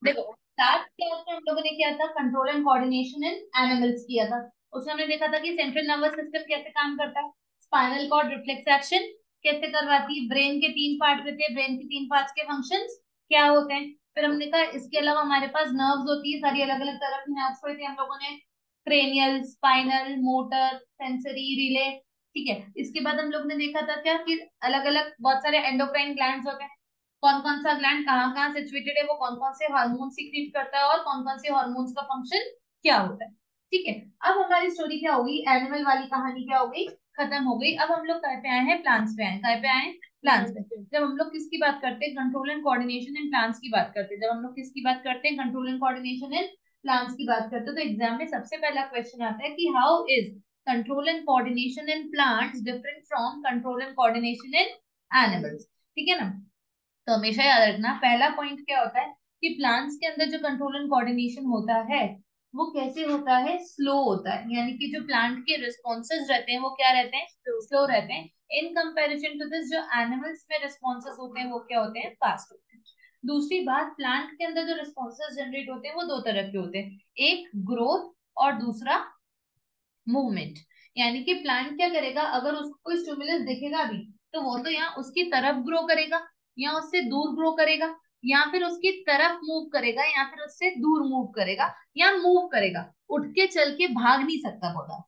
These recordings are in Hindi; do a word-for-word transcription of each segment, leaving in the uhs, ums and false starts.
देखो, स्टार्ट क्या उसमें हम लोगों ने किया था, control and coordination in animals किया था। उसमें हमने देखा था कि सेंट्रल नर्वस सिस्टम कैसे काम करता है, स्पाइनल कॉर्ड रिफ्लेक्स एक्शन कैसे करवाती है, ब्रेन के तीन पार्ट रहते हैं, ब्रेन के तीन पार्ट्स के फंक्शंस क्या होते हैं। फिर हमने कहा इसके अलावा हमारे पास नर्व्स होती है, सारी अलग अलग तरह की नर्व्स हुई थी हम लोगों ने, cranial, spinal, motor, sensory, relay. ठीक है, इसके बाद हम लोग ने देखा था क्या कि अलग अलग बहुत सारे एंडोक्राइन ग्लैंड्स होते हैं, कौन कौन सा ग्लैंड कहाँ कहाँ सिचुएटेड है, वो कौन कौन से हार्मोन सीक्रेट करता है और कौन कौन से हार्मोन्स का फंक्शन क्या होता है। ठीक है, अब हमारी स्टोरी क्या होगी, एनिमल वाली कहानी क्या हो गई, खत्म हो गई। अब हम लोग कहाँ पे आए हैं, प्लांट्स पे आए हैं। कहाँ पे आए हैं, प्लांट्स पे। जब हम लोग किसकी बात करते हैं, control and coordination in plants की बात करते हैं। जब हम लोग किसकी बात करते हैं, control and coordination in plants की बात करते हैं, तो एग्जाम में सबसे पहला क्वेश्चन आता है कि how is control and coordination in plants different from control and coordination in animals. ठीक है ना। तो हमेशा याद रखना पहला पॉइंट क्या होता है कि प्लांट्स के अंदर जो कंट्रोल एंड कोऑर्डिनेशन होता है वो कैसे होता है, स्लो होता है। यानी कि जो प्लांट के रिस्पॉन्सेज रहते हैं वो क्या रहते हैं, स्लो रहते हैं। इन कंपैरिजन टू दिस, जो एनिमल्स में रिस्पॉन्सेज होते हैं वो क्या होते हैं, फास्ट होते हैं। दूसरी बात, प्लांट के अंदर जो रिस्पॉन्सेज जनरेट होते हैं वो दो तरह के होते हैं, एक ग्रोथ और दूसरा मूवमेंट। यानी कि प्लांट क्या करेगा, अगर उसको कोई स्टिमुलस दिखेगा भी तो वो तो यहाँ उसकी तरफ ग्रो करेगा, या उससे दूर ग्रो करेगा, या फिर उसकी तरफ मूव करेगा, या फिर उससे दूर मूव करेगा, या मूव करेगा। उठ के चल के भाग नहीं सकता पौधा,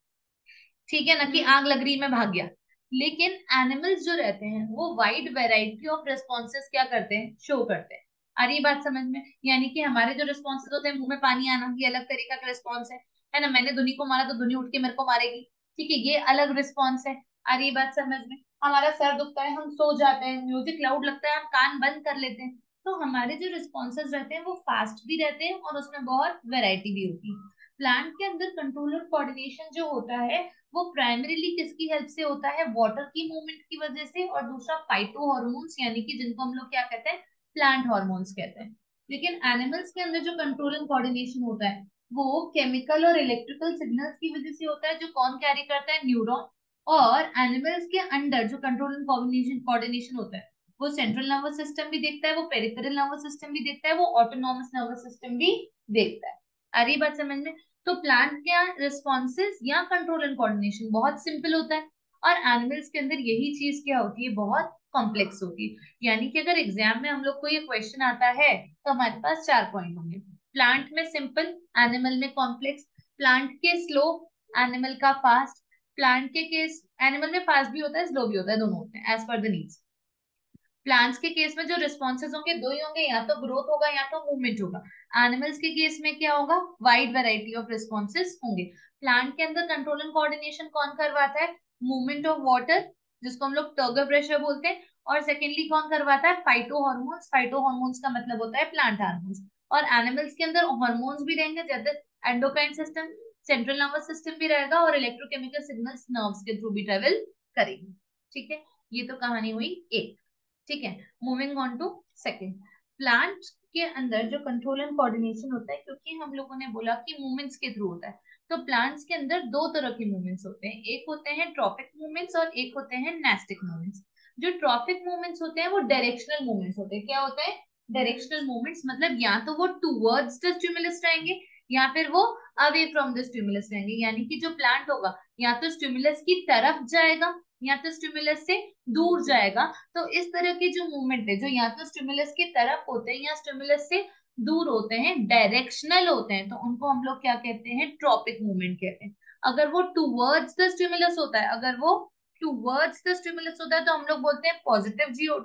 ठीक है ना, कि आग लग रही मैं भाग गया। लेकिन एनिमल्स जो रहते हैं वो वाइड वैरायटी ऑफ रिस्पॉन्सेज क्या करते हैं, शो करते हैं। आ रही बात समझ में, यानी कि हमारे जो रिस्पॉन्सेज होते हैं, मुंह में पानी आना, ये अलग तरीका का रिस्पॉन्स है है ना। मैंने दुनी को मारा तो दुनी उठ के मेरे को मारेगी, ठीक है, ये अलग रिस्पॉन्स है। आ रही बात समझ में। हमारा सर दुखता है, हम सो जाते हैं, म्यूजिक लाउड लगता है, हम कान बंद कर लेते हैं। तो हमारे जो रिस्पॉन्सेज रहते हैं वो फास्ट भी रहते हैं और उसमें बहुत वेराइटी भी होती है। प्लांट के अंदर कंट्रोल और कोऑर्डिनेशन जो होता है वो प्राइमरीली किसकी हेल्प से होता है, वाटर की मूवमेंट की वजह से, और दूसरा फाइटो हॉर्मोन्स, यानी कि जिनको हम लोग क्या कहते हैं, प्लांट हॉर्मोन्स कहते हैं। लेकिन एनिमल्स के अंदर जो कंट्रोल एंड कोऑर्डिनेशन होता है वो केमिकल और इलेक्ट्रिकल सिग्नल्स की वजह से होता है, जो कौन कैरी करता है, न्यूरॉन। और एनिमल्स के अंदर जो कंट्रोल एंड कोऑर्डिनेशन कोऑर्डिनेशन होता है वो सेंट्रल नर्वस सिस्टम भी देखता है, वो पेरिफेरल नर्वस सिस्टम भी देखता है, वो ऑटोनॉमस नर्वस सिस्टम भी देखता है। आ रही बात समझ में। तो प्लांट क्या रिस्पॉन्सेज या कंट्रोल एंड कोऑर्डिनेशन बहुत सिंपल होता है, और एनिमल्स के अंदर यही चीज क्या होती है, बहुत कॉम्प्लेक्स होती है। यानी कि अगर एग्जाम में हम लोग को ये क्वेश्चन आता है तो हमारे पास चार पॉइंट होंगे, प्लांट में सिंपल, एनिमल में कॉम्प्लेक्स, प्लांट के स्लो, एनिमल का फास्ट। प्लांट के केस, एनिमल में फास्ट भी होता है स्लो भी होता है, दोनों होते हैं as per the needs. Plants के केस में जो रिस्पॉन्सेज होंगे दो ही होंगे, या तो ग्रोथ होगा या तो मूवमेंट होगा। एनिमल्स के केस में क्या होगा, वाइड वैरायटी ऑफ रिस्पॉन्सेज होंगे। प्लांट के अंदर कंट्रोल एंड कोऑर्डिनेशन कौन करवाता है, मूवमेंट ऑफ वाटर, जिसको हम लोग टर्गर प्रेशर बोलते हैं। और सेकेंडली कौन करवाता है, फाइटो हॉर्मोन्स। फाइटो हॉर्मोन्स का मतलब होता है प्लांट हार्मोन्स। और एनिमल्स के अंदर हॉर्मोन्स भी रहेंगे, जैसे endocrine system, central nervous system भी रहेगा, और इलेक्ट्रोकेमिकल सिग्नल्स नर्व्स के थ्रू भी ट्रेवल करेगी। ठीक है, ये तो कहानी हुई एक। ठीक है, moving on to second. Plant के अंदर जो कंट्रोल एंड कोऑर्डिनेशन होता है, क्योंकि हम लोगों ने बोला कि मूवमेंट्स के थ्रू होता है, तो प्लांट्स के अंदर दो तरह के मूवमेंट्स होते हैं, एक होते हैं ट्रॉपिक मूवमेंट्स और एक होते हैं नेस्टिक मूवमेंट्स। जो ट्रॉपिक मूवमेंट्स होते हैं वो डायरेक्शनल मूवमेंट्स होते हैं। क्या होता है, डायरेक्शनल मूवमेंट्स, मतलब या तो वो टूवर्ड्स द स्टिमुलस रहेंगे या फिर वो अवे फ्रॉम द स्टिमुलस रहेंगे। यानी कि जो प्लांट होगा या तो स्टिमुलस की तरफ जाएगा या तो स्टिमुलस से दूर जाएगा। तो इस तरह के जो मूवमेंट है, जो या तो स्टिमुलस की तरफ होते हैं या स्टिमुलस से दूर होते हैं, डायरेक्शनल होते हैं, तो उनको हम लोग क्या कहते हैं, ट्रॉपिक मूवमेंट कहते हैं। अगर वो टूवर्ड्स द स्टिमुलस होता है, अगर वो टूवर्ड्स द स्टिमुलस होता है तो हम लोग बोलते हैं positive geo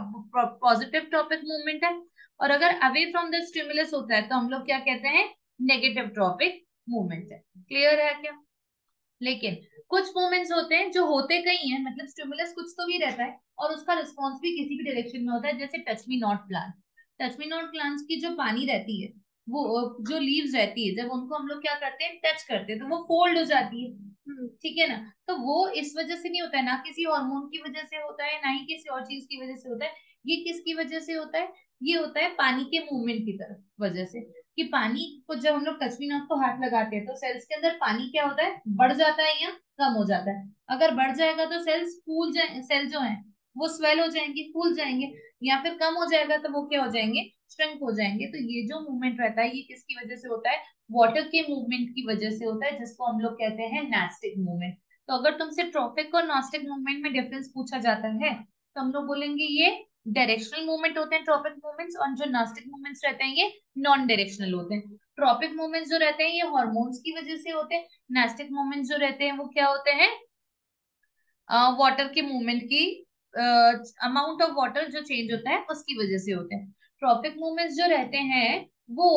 positive tropic movement है। और अगर अवे फ्रॉम द स्टिमुलस होता है तो हम लोग क्या कहते हैं, नेगेटिव ट्रॉपिक मूवमेंट है। क्लियर है क्या। लेकिन कुछ मूवमेंट्स होते हैं जो होते कहीं हैं, मतलब स्टिमुलस कुछ तो भी रहता है और उसका रिस्पॉन्स भी किसी भी डायरेक्शन में होता है, जैसे touch me not plant. Touch me not plants की जो पानी रहती है, वो जो लीव्स रहती है, जब उनको हम लोग क्या करते हैं, टच करते हैं, तो वो फोल्ड हो जाती है। हम्म, ठीक है ना। तो वो इस वजह से नहीं होता है, ना किसी हार्मोन की वजह से होता है, ना ही किसी और चीज की वजह से होता है। ये किसकी वजह से होता है, ये होता है पानी के मूवमेंट की तरफ वजह से। कि पानी को जब हम लोग टचमी नॉट को हाथ लगाते हैं तो सेल्स के अंदर पानी क्या होता है, बढ़ जाता है या कम हो जाता है। अगर बढ़ जाएगा तो सेल्स फूल जाए, सेल जो है वो स्वेल हो जाएंगे, फूल जाएंगे। या फिर कम हो जाएगा तो वो क्या हो जाएंगे, श्रिंक हो जाएंगे। तो ये जो मूवमेंट रहता है ये किसकी वजह से होता है, वाटर के मूवमेंट की वजह से होता है, जिसको हम लोग कहते हैं नेस्टिक मूवमेंट। तो अगर तुमसे ट्रॉपिक और नॉस्टिक मूवमेंट में डिफरेंस पूछा जाता है तो हम लोग बोलेंगे ये डायरेक्शनल मूवमेंट होते हैं ट्रॉपिक मूवमेंट्स, और जो नॉस्टिक मूवमेंट्स रहते हैं ये नॉन डायरेक्शनल होते हैं। ट्रॉपिक मूवमेंट्स जो रहते हैं ये हार्मोन्स की वजह से होते हैं, नेस्टिक मूवमेंट्स जो रहते हैं वो क्या होते हैं, वाटर के मूवमेंट की अमाउंट ऑफ वाटर जो चेंज होता है उसकी वजह से होते हैं। ट्रॉपिक मूवमेंट्स जो रहते हैं वो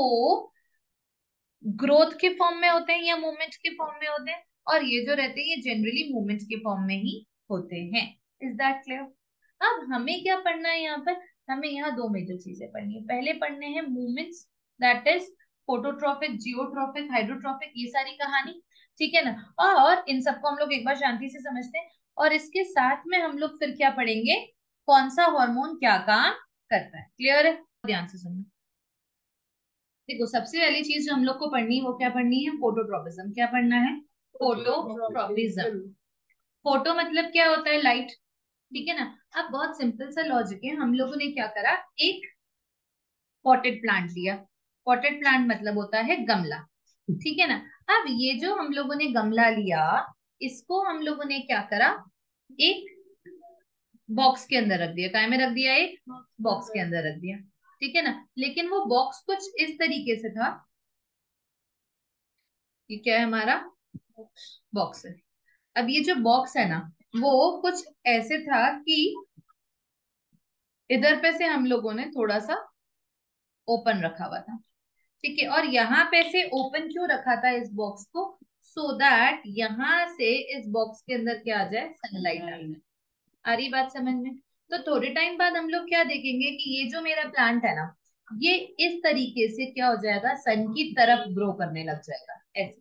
ग्रोथ के फॉर्म में होते हैं या मूवमेंट के फॉर्म में होते हैं, और ये जो रहते हैं ये जनरली मूवमेंट के फॉर्म में ही होते हैं। Is that clear? अब हमें क्या पढ़ना है यहाँ पर, हमें यहाँ दो मेजर चीजें पढ़नी है। पहले पढ़ने हैं movements, that is phototropic, geotropic, hydrotropic, ये सारी कहानी, ठीक है ना। और इन सबको हम लोग एक बार शांति से समझते हैं, और इसके साथ में हम लोग फिर क्या पढ़ेंगे, कौन सा हार्मोन क्या काम करता है। क्लियर है? ध्यान से सुनना। देखो सबसे पहली चीज जो हम लोग को पढ़नी है वो क्या पढ़नी है, फोटोट्रॉपिज्म। क्या पढ़ना है, फोटोट्रॉपिज्म। फोटो मतलब क्या होता है, लाइट, ठीक है ना। अब बहुत सिंपल सा लॉजिक है, हम लोगों ने क्या करा, एक पॉटेड प्लांट लिया। पॉटेड प्लांट मतलब होता है गमला, ठीक है ना। अब ये जो हम लोगों ने गमला लिया, इसको हम लोगों ने क्या करा, एक बॉक्स के अंदर रख दिया। काय में रख दिया, एक बॉक्स के अंदर रख दिया, ठीक है ना। लेकिन वो बॉक्स कुछ इस तरीके से था, ये क्या है हमारा बॉक्स है। अब ये जो बॉक्स है ना वो कुछ ऐसे था कि इधर पे से हम लोगों ने थोड़ा सा ओपन रखा हुआ था, ठीक है। और यहाँ पे से ओपन क्यों रखा था इस बॉक्स को, सो दैट यहाँ से इस बॉक्स के अंदर क्या आ जाए, सनलाइट आ जाए। आ रही बात समझ में? तो थोड़े टाइम बाद हम लोग क्या देखेंगे कि ये जो मेरा प्लांट है ना ये इस तरीके से क्या हो जाएगा, सन की तरफ ग्रो करने लग जाएगा। ऐसे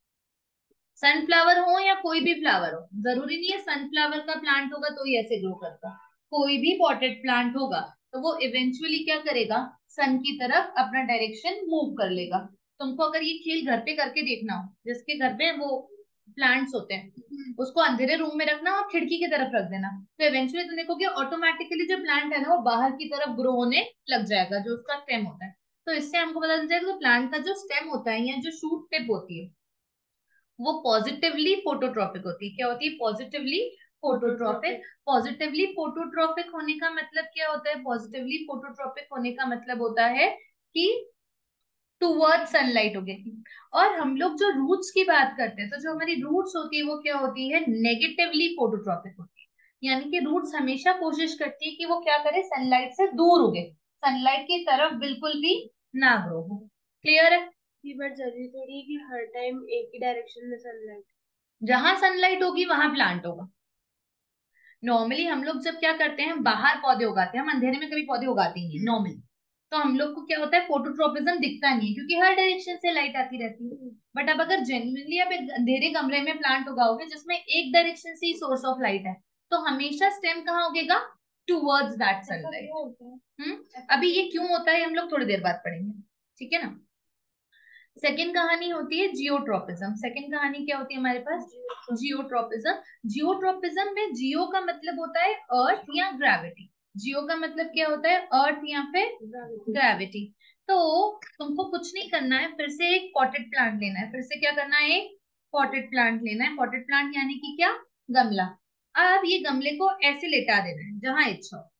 सनफ्लावर हो या कोई भी फ्लावर हो, जरूरी नहीं है सनफ्लावर का प्लांट होगा तो ही ऐसे ग्रो करता, कोई भी पॉटेड प्लांट होगा तो वो इवेंचुअली क्या करेगा, सन की तरफ अपना डायरेक्शन मूव कर लेगा। तुमको अगर ये खेल घर पे करके देखना हो, जिसके घर पे वो प्लांट्स होते हैं उसको अंधेरे रूम में रखना और खिड़की की तरफ रख देना, तो इवेंचुअली तुम देखोगे ऑटोमेटिकली जो प्लांट है ना वो बाहर की तरफ ग्रो होने लग जाएगा, जो उसका स्टेम होता है। तो इससे हमको पता चल जाएगा तो प्लांट का जो स्टेम होता है या जो शूट टिप होती है वो पॉजिटिवली फोटोट्रॉपिक होती है। क्या होती है, पॉजिटिवली फोटोट्रॉपिक। पॉजिटिवली फोटोट्रॉपिक होने का मतलब क्या होता है, पॉजिटिवली फोटोट्रॉपिक होने का मतलब होता है कि टूवर्ड सनलाइट हो गई। और हम लोग जो रूट्स की बात करते हैं तो जो हमारी रूट्स होती है वो क्या होती है, नेगेटिवली फोटोट्रॉपिक होती है। यानी कि रूट्स हमेशा कोशिश करती है कि वो क्या करे, सनलाइट से दूर हो गए, सनलाइट की तरफ बिल्कुल भी ना ग्रो हो। क्लियर है? बट जरूरी थोड़ी है कि हर टाइम एक ही डायरेक्शन में सनलाइट, जहां सनलाइट होगी वहां प्लांट होगा। नॉर्मली हम लोग जब क्या करते हैं, बाहर पौधे उगाते हैं, हम अंधेरे में कभी पौधे उगाते ही नहीं नॉर्मली। तो हम लोग को क्या होता है, फोटोट्रोपिज्म दिखता नहीं है क्योंकि हर डायरेक्शन से लाइट आती रहती है। बट अब अगर जेन्युइनली आप एक अंधेरे कमरे में प्लांट उगाओगे जिसमें एक डायरेक्शन से ही सोर्स ऑफ लाइट है, तो हमेशा स्टेम कहाँ उगेगा, टूवर्ड्स दैट सनलाइट। हम्म अभी ये क्यों होता है हम लोग थोड़ी देर बाद पढ़ेंगे, ठीक है ना। सेकेंड कहानी होती है जियोट्रोपिज्म। सेकेंड कहानी क्या होती है हमारे पास, जियोट्रोपिज्म। जियोट्रोपिज्म में जियो का मतलब होता है अर्थ या ग्रेविटी। जियो का मतलब क्या होता है, अर्थ या फिर ग्रेविटी। तो तुमको कुछ नहीं करना है, फिर से एक पॉटेड प्लांट लेना है, फिर से क्या करना है, एक पॉटेड प्लांट लेना है। पॉटेड प्लांट यानी कि क्या, गमला। अब ये गमले को ऐसे लेटा देना है जहां इच्छा हो,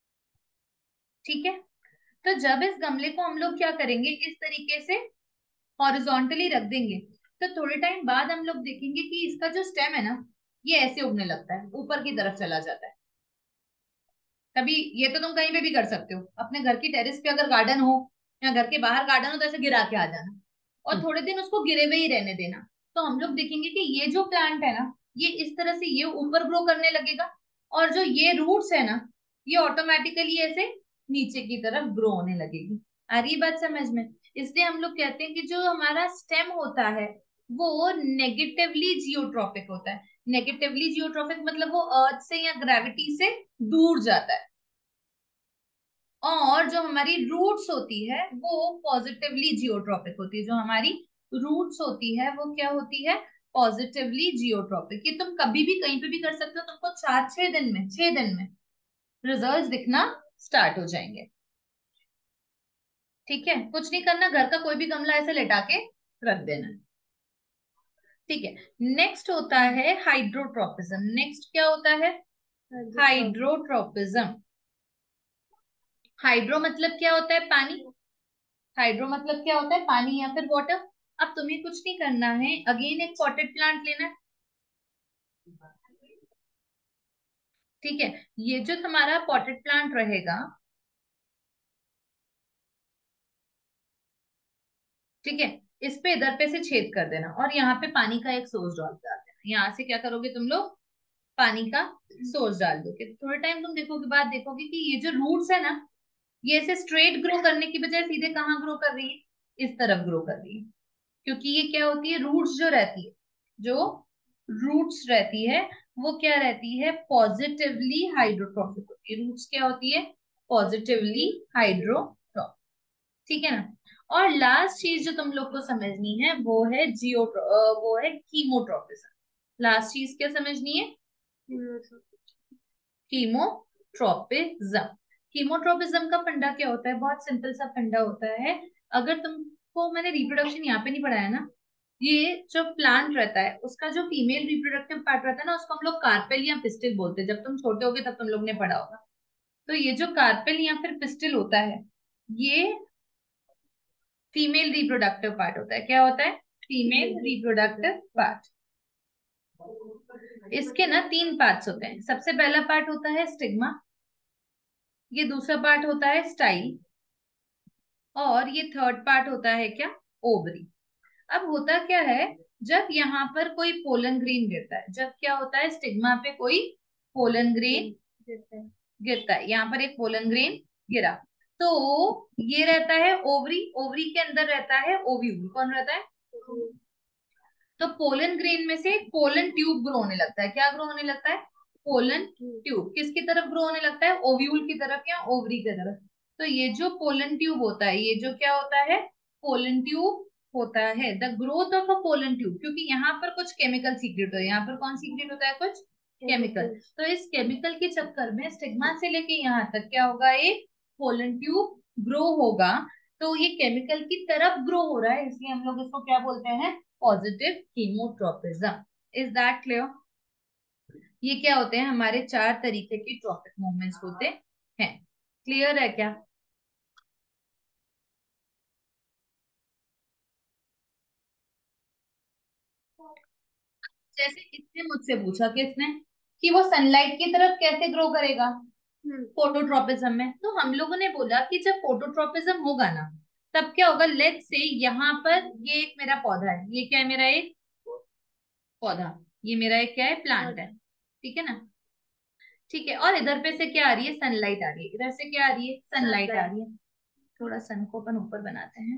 ठीक है। तो जब इस गमले को हम लोग क्या करेंगे, इस तरीके से हॉरिजॉन्टली रख देंगे, तो थोड़े टाइम बाद हम लोग देखेंगे कि इसका जो स्टेम है ना ये ऐसे उगने लगता है, ऊपर की तरफ चला जाता है। कभी ये तो तुम कहीं पे भी कर सकते हो, अपने घर की टेरेस पे अगर गार्डन हो या घर के बाहर गार्डन हो तो ऐसे गिरा के आ जाना और थोड़े दिन उसको गिरे हुए ही रहने देना। तो हम लोग देखेंगे कि ये जो प्लांट है ना ये इस तरह से ये ऊपर ग्रो करने लगेगा, और जो ये रूट्स है ना ये ऑटोमेटिकली ऐसे नीचे की तरफ ग्रो होने लगेगी। आ रही बात समझ में? इसलिए हम लोग कहते हैं कि जो हमारा स्टेम होता है वो नेगेटिवली जियोट्रॉपिक होता है। नेगेटिवली जियोट्रॉपिक मतलब वो अर्थ से या ग्रेविटी से दूर जाता है, और जो हमारी रूट्स होती है वो पॉजिटिवली जियोट्रॉपिक होती है। जो हमारी रूट्स होती है वो क्या होती है, पॉजिटिवली जियोट्रॉपिक। ये तुम कभी भी कहीं पे भी कर सकते हो, तुमको चार छह दिन में छह दिन में रिजल्ट दिखना स्टार्ट हो जाएंगे। ठीक है, कुछ नहीं करना, घर का कोई भी गमला ऐसे लेटा के रख देना। ठीक है, नेक्स्ट होता है हाइड्रोट्रोपिज्म। नेक्स्ट क्या होता है? हाइड्रोट्रोपिज्म। हाइड्रो मतलब क्या होता है? पानी। हाइड्रो मतलब क्या होता है? पानी या फिर वाटर। अब तुम्हें कुछ नहीं करना है, अगेन एक पॉटेड प्लांट लेना है। ठीक है, ये जो हमारा पॉटेड प्लांट रहेगा, ठीक है, इस पे इधर पे से छेद कर देना और यहाँ पे पानी का एक सोर्स डाल डाल देना। यहाँ से क्या करोगे तुम लोग? पानी का सोर्स डाल दोगे। थोड़े टाइम तुम देखोगे, बाद देखोगे कि ये जो रूट्स है ना, ये ऐसे स्ट्रेट ग्रो करने की बजाय सीधे कहाँ ग्रो कर रही है? इस तरफ ग्रो कर रही है। क्योंकि ये क्या होती है? रूट्स जो रहती है, जो रूट्स रहती है, वो क्या रहती है? पॉजिटिवली हाइड्रोट्रॉपिक होती है। रूट्स क्या होती है? Positively hydrotropic. ठीक है ना? और लास्ट चीज जो तुम लोग को समझनी है वो है जियो वो है कीमोट्रोपिज्म। लास्ट चीज क्या समझनी है? कीमोट्रोपिज्म। कीमोट्रोपिज्म का फंडा क्या होता है? बहुत सिंपल सा फंडा होता है। अगर तुमको मैंने रिप्रोडक्शन यहाँ पे नहीं पढ़ाया ना, ये जो प्लांट रहता है उसका जो फीमेल रिप्रोडक्टिव पार्ट रहता है ना, उसको हम लोग कार्पेल या पिस्टिल बोलते हैं। जब तुम छोटे होगे तब तुम लोग ने पढ़ा होगा। तो ये जो कार्पेल या फिर पिस्टिल होता है, ये फीमेल रिप्रोडक्टिव पार्ट होता है। क्या होता है? Female reproductive part. इसके ना तीन पार्ट्स होते हैं। सबसे पहला पार्ट होता है स्टिग्मा, ये दूसरा पार्ट होता है स्टाइल, और ये थर्ड पार्ट होता है क्या? ओवरी। अब होता क्या है, जब यहाँ पर कोई पोलन ग्रेन गिरता है, जब क्या होता है? स्टिग्मा पे कोई पोलन ग्रेन गिरता है, यहाँ पर एक पोलन ग्रेन गिरा, तो ये रहता है ओवरी। ओवरी के अंदर रहता है ओव्यूल। कौन रहता है? तो पोलन ग्रेन में से पोलन ट्यूब ग्रो होने लगता है। क्या ग्रो होने लगता है? Pollen tube. किसकी तरफ ग्रो होने लगता है? ओव्यूल की तरफ या ओवरी की तरफ। तो ये जो पोलन ट्यूब होता है, ये जो क्या होता है? पोलन ट्यूब होता है। The growth of a pollen tube, क्योंकि यहाँ पर कुछ केमिकल सीक्रेट होता है। यहाँ पर कौन सीक्रेट होता है? कुछ केमिकल। तो इस केमिकल के चक्कर में स्टिग्मा से लेके यहाँ तक क्या होगा? एक पोलन ट्यूब ग्रो होगा। तो ये केमिकल की तरफ ग्रो हो रहा है, इसलिए हम लोग इसको क्या बोलते हैं? Positive chemotropism. Is that clear? ये क्या होते हैं? हमारे चार तरीके के ट्रॉपिक मूवमेंट्स होते हैं। क्लियर है क्या? जैसे इसने मुझसे पूछा, किसने? कि वो सनलाइट की तरफ कैसे ग्रो करेगा फोटोट्रोपिज्म में। तो हम लोगों ने बोला कि जब फोटोट्रोपिज्म होगा ना, तब क्या होगा? लेट्स से यहाँ पर ये एक मेरा पौधा है, ये क्या है? मेरा एक पौधा, ये मेरा एक क्या है? प्लांट है। ठीक है ना? ठीक है, और इधर पे से क्या आ रही है? सनलाइट आ रही है। इधर से क्या आ रही है? सनलाइट आ रही है। थोड़ा सन को अपन ऊपर बनाते हैं।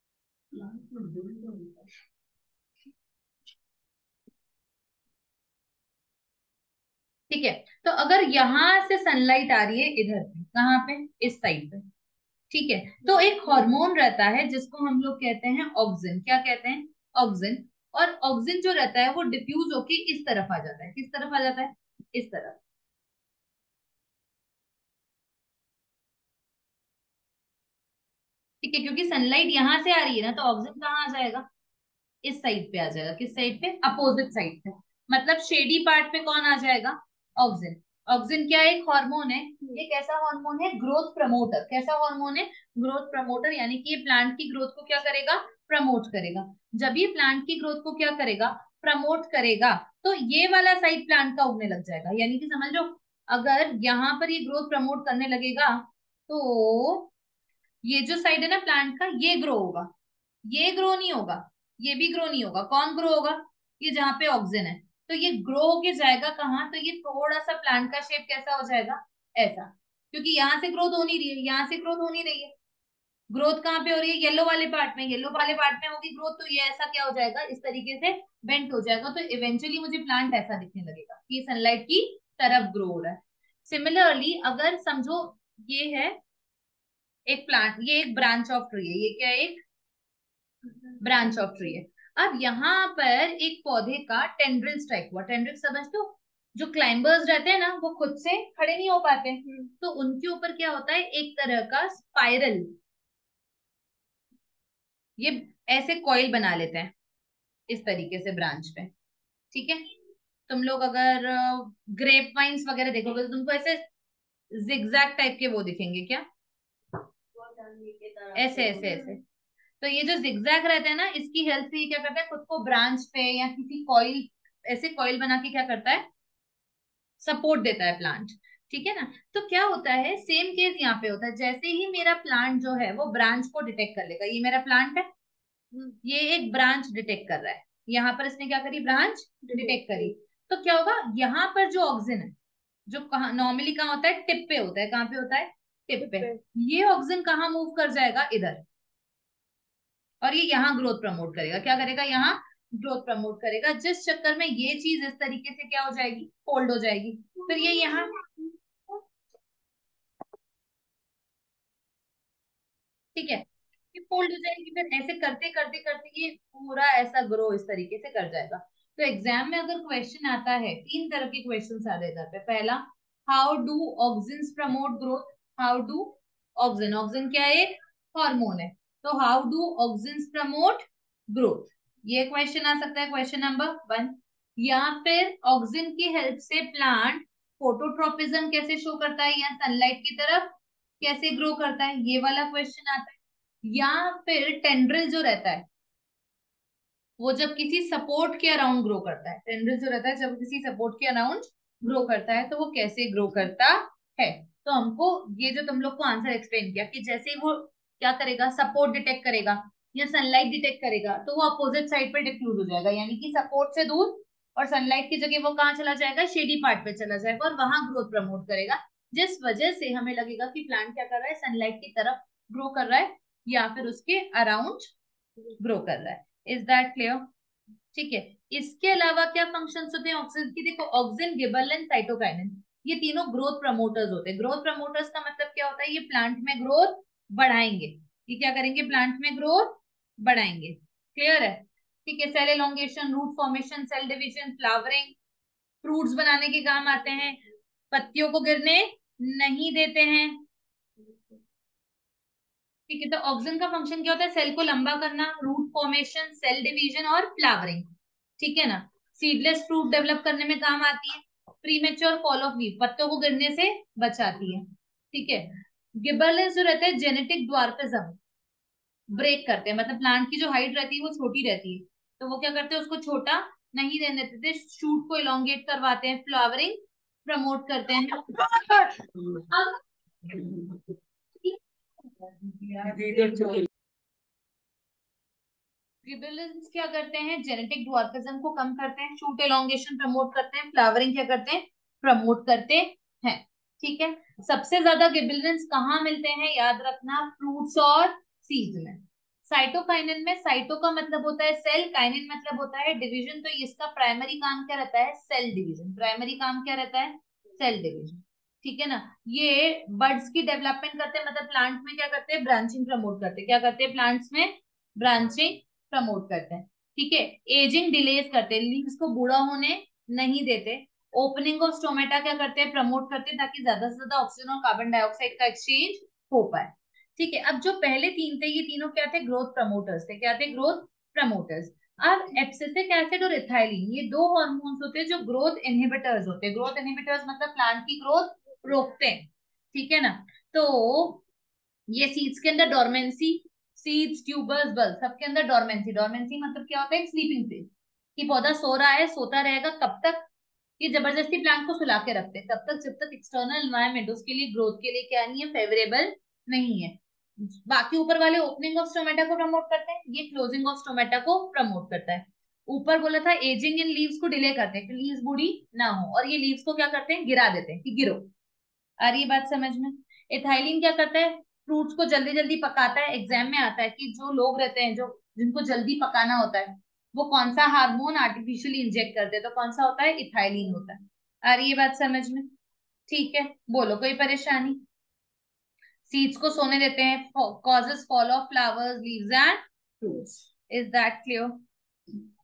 ठीक है, तो अगर यहाँ से सनलाइट आ रही है इधर पे, कहाँ पे? इस साइड पे। ठीक है, तो एक हार्मोन रहता है जिसको हम लोग कहते हैं ऑक्सिन। क्या कहते हैं? ऑक्सिन। और ऑक्सिन जो रहता है वो डिफ्यूज होके इस तरफ आ जाता है। किस तरफ आ जाता है? इस तरफ। ठीक है, क्योंकि सनलाइट यहाँ से आ रही है ना, तो ऑक्सिन कहाँ आ जाएगा? इस साइड पे आ जाएगा। किस साइड पे? अपोजिट साइड पे। मतलब शेडी पार्ट पे कौन आ जाएगा? ऑक्सिन। ऑक्सिन क्या है? एक हार्मोन है। ये कैसा हार्मोन है? Growth promoter. कैसा हार्मोन है? Growth promoter. यानी कि ये प्लांट की ग्रोथ को क्या करेगा? प्रमोट करेगा। जब ये प्लांट की ग्रोथ को क्या करेगा? प्रमोट करेगा, तो ये वाला साइड प्लांट का उगने लग जाएगा। यानी कि समझ लो, अगर यहाँ पर ये ग्रोथ प्रमोट करने लगेगा, तो ये जो साइड है ना प्लांट का, ये ग्रो होगा। ये ग्रो नहीं होगा, ये भी ग्रो नहीं होगा। कौन ग्रो होगा? ये जहां पे ऑक्सीजन है। तो ये ग्रो होके जाएगा कहाँ? तो ये थोड़ा सा प्लांट का शेप कैसा हो जाएगा? ऐसा। क्योंकि यहाँ से ग्रोथ हो नहीं रही है, यहाँ से ग्रोथ हो नहीं रही है। ग्रोथ कहाँ पे हो रही है? येलो वाले पार्ट में। येलो वाले पार्ट में होगी ग्रोथ, तो ये ऐसा क्या हो जाएगा? इस तरीके से बेंट हो जाएगा। तो इवेंचुअली मुझे प्लांट ऐसा दिखने लगेगा कि सनलाइट की तरफ ग्रो हो रहा है। सिमिलरली अगर समझो, ये है एक प्लांट, ये एक ब्रांच ऑफ ट्री है। ये क्या है? एक ब्रांच ऑफ ट्री है। अब यहाँ पर एक पौधे का टेंड्रिल स्ट्राइक हुआ। टेंड्रिल समझ दो, जो क्लाइंबर्स रहते हैं ना वो खुद से खड़े नहीं हो पाते, तो उनके ऊपर क्या होता है, एक तरह का स्पाइरल, ये ऐसे कॉइल बना लेते हैं इस तरीके से ब्रांच पे। ठीक है, तुम लोग अगर ग्रेप वाइन्स वगैरह देखोगे तो तुमको ऐसे जिगजैग टाइप के वो दिखेंगे क्या, ऐसे ऐसे ऐसे। तो ये जो जिगजैग रहते हैं ना, इसकी हेल्प से ये क्या करता है, खुद को ब्रांच पे या किसी कॉइल, ऐसे कॉइल बना के क्या करता है, सपोर्ट देता है प्लांट। ठीक है ना। तो क्या होता है, सेम केस यहाँ पे होता है, जैसे ही मेरा प्लांट जो है वो ब्रांच को डिटेक्ट कर लेगा, ये मेरा प्लांट है, ये एक ब्रांच डिटेक्ट कर रहा है, यहाँ पर इसने क्या करी, ब्रांच डिटेक्ट करी, तो क्या होगा, यहाँ पर जो ऑक्सीजन है, जो कहा नॉर्मली कहाँ होता है, टिप पे होता है, कहाँ पे होता है, टिप पे, ये ऑक्सीजन कहाँ मूव कर जाएगा, इधर, और ये यहाँ ग्रोथ प्रमोट करेगा, क्या करेगा, यहाँ ग्रोथ प्रमोट करेगा, जिस चक्कर में ये चीज इस तरीके से क्या हो जाएगी, फोल्ड हो जाएगी, फिर ये यहाँ, ठीक है, ये फोल्ड हो जाएगी, फिर ऐसे करते करते करते ये पूरा ऐसा ग्रो इस तरीके से कर जाएगा। तो एग्जाम में अगर क्वेश्चन आता है, तीन तरह के क्वेश्चन आ रहे हैं। पहला, how do auxins promote growth, how do auxin, auxin क्या है, एक हार्मोन है, तो how do auxins promote growth, ये क्वेश्चन आ सकता है, क्वेश्चन नंबर वन। या फिर ऑक्सिन की हेल्प से प्लांट फोटोट्रोपिज्म कैसे शो करता है, या सनलाइट की तरफ कैसे ग्रो करता है, ये वाला क्वेश्चन आता है। या फिर टेंड्रिल जो रहता है वो जब किसी सपोर्ट के अराउंड ग्रो करता है, टेंड्रिल जो रहता है जब किसी सपोर्ट के अराउंड ग्रो करता है तो वो कैसे ग्रो करता है। तो हमको ये जो तुम लोग को आंसर एक्सप्लेन किया कि जैसे ही वो क्या करेगा, सपोर्ट डिटेक्ट करेगा या सनलाइट डिटेक्ट करेगा, तो वो अपोजिट साइड पर डिफ्यूज हो जाएगा, यानी कि सपोर्ट से दूर, और सनलाइट की जगह वो कहाँ चला जाएगा, शेडी पार्ट पे चला जाएगा और वहां ग्रोथ प्रमोट करेगा, जिस वजह से हमें लगेगा कि प्लांट क्या कर रहा है, सनलाइट की तरफ ग्रो कर रहा है या फिर उसके अराउंड ग्रो कर रहा है। Is that clear. ठीक है, इसके अलावा क्या फंक्शंस होते हैं ऑक्सीजन की, देखो ऑक्सीजन, गिबरेलिन, साइटोकाइनिन, ये तीनों ग्रोथ प्रमोटर्स होते हैं। ग्रोथ प्रमोटर्स का मतलब क्या होता है, ये प्लांट में ग्रोथ बढ़ाएंगे, ये क्या करेंगे, प्लांट में ग्रोथ बढ़ाएंगे। क्लियर है। ठीक है, cell elongation, root formation, cell division, flowering, fruits बनाने के काम आते हैं, पत्तियों को गिरने नहीं देते हैं। ठीक है, तो ऑक्सीजन का फंक्शन क्या होता है, सेल को लंबा करना, रूट फॉर्मेशन, सेल डिवीजन और फ्लावरिंग। ठीक है ना। सीडलेस फ्रूट डेवलप करने में काम आती है, प्रीमेच्योर फॉल ऑफ लीफ, पत्तों को गिरने से बचाती है। ठीक है, गिबरलिंस जो रहते हैं जेनेटिक ड्वार्फिज्म ब्रेक करते हैं, मतलब प्लांट की जो हाइट रहती है वो छोटी रहती है, तो वो क्या करते हैं, उसको छोटा नहीं रहने देते, शूट को इलोंगेट करवाते हैं, फ्लावरिंग प्रमोट करते हैं। गिबरेलिंस क्या करते हैं, जेनेटिक ड्वार्फिज्म को कम करते हैं, शूट एलोंगेशन प्रमोट करते हैं, फ्लावरिंग क्या करते हैं, प्रमोट करते हैं। ठीक है, सबसे ज्यादा गिबरेलिंस कहाँ मिलते हैं, याद रखना, फ्रूट्स और सीड्स में। साइटोकाइनिन में, साइटो का मतलब होता है सेल, काइनिन मतलब होता है डिवीजन, तो इसका प्राइमरी काम क्या रहता है, सेल डिवीजन, प्राइमरी काम क्या रहता है, सेल डिवीजन। ठीक है ना। ये बर्ड्स की डेवलपमेंट करते हैं, मतलब प्लांट में क्या करते हैं, ब्रांचिंग प्रमोट करते हैं, क्या करते हैं प्लांट्स में, ब्रांचिंग प्रमोट करते हैं। ठीक है, एजिंग डिलेज करते हैं, लीव्स को बूढ़ा होने नहीं देते, ओपनिंग ऑफ स्टोमेटा क्या करते हैं, प्रमोट करते हैं, ताकि ज्यादा से ज्यादा ऑक्सीजन और कार्बन डाइऑक्साइड का एक्सचेंज हो पाए। ठीक है, अब जो पहले तीन थे, ये तीनों क्या थे, ग्रोथ प्रमोटर्स थे, क्या थे, ग्रोथ प्रमोटर्स। अब एब्सिसिक एसिड और इथाइलिन, ये दो हार्मोन्स होते हैं जो ग्रोथ इनहिबिटर्स होते हैं, ग्रोथ इनहिबिटर्स मतलब प्लांट की ग्रोथ रोकते हैं। ठीक है ना। तो ये सीड्स के अंदर डोरमेंसी, सीड्स, ट्यूबर्स, बल्ब, सबके अंदर डोरमेंसी, डोरमेंसी मतलब क्या होता है, स्लीपिंग फेज, कि पौधा सो रहा है, सोता रहेगा कब तक, ये जबरदस्ती प्लांट को सुला के रखते हैं तब तक जब तक एक्सटर्नल एनवायरमेंट उसके लिए ग्रोथ के लिए क्या नहीं है, फेवरेबल नहीं है। बाकी ऊपर वाले ओपनिंग ऑफ स्टोमेटा को प्रमोट करते हैं, ये क्लोजिंग ऑफ स्टोमेटा को प्रमोट करता है। ऊपर बोला था एजिंग इन लीव्स को डिले करते हैं कि लीव्स बूढ़ी ना हो, और ये लीव्स को क्या करते हैं, गिरा देते हैं कि गिरो। आ रही है बात समझ में। इथाइलिन क्या करता है, फ्रूट्स को जल्दी जल्दी पकाता है, एग्जाम में आता है कि जो लोग रहते हैं जो जिनको जल्दी पकाना होता है वो कौन सा हार्मोन आर्टिफिशियली इंजेक्ट करते हैं, तो कौन सा होता है, इथाइलिन होता है। आ रही है बात समझ में। ठीक है, बोलो कोई परेशानी। सीड्स को सोने देते हैं, causes fall of flowers, leaves and fruits. Is that clear.